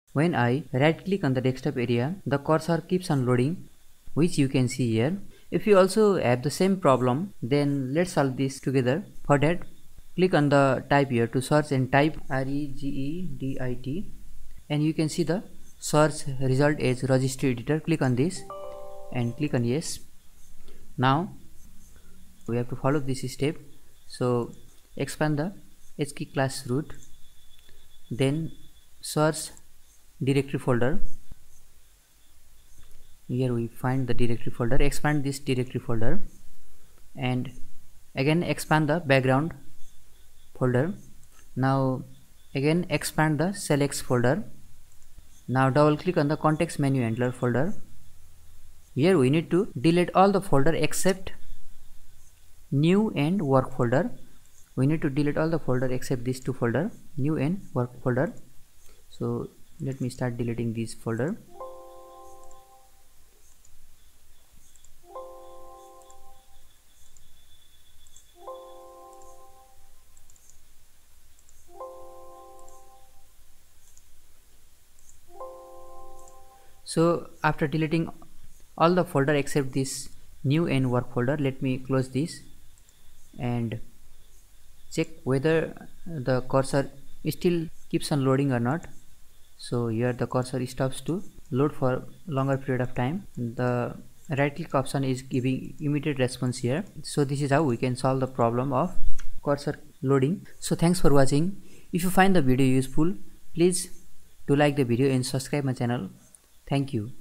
When I right click on the desktop area, the cursor keeps on loading, which you can see here. If you also have the same problem, then let's solve this together. For that, click on the type here to search and type regedit, and you can see the search result as registry editor. Click on this and click on yes. Now we have to follow this step. So expand the HKey class root, then search directory folder. Here we find the directory folder. Expand this directory folder and again expand the background folder. Now again expand the selects folder. Now double click on the context menu handler folder. Here we need to delete all the folder except new and work folder. We need to delete all the folder except these two folder, new and work folder. So let me start deleting this folder. So after deleting all the folder except this new and work folder, let me close this and check whether the cursor still keeps on loading or not. So here the cursor stops to load for longer period of time. The right click option is giving immediate response here. So this is how we can solve the problem of cursor loading. So thanks for watching. If you find the video useful, please do like the video and subscribe my channel. Thank you.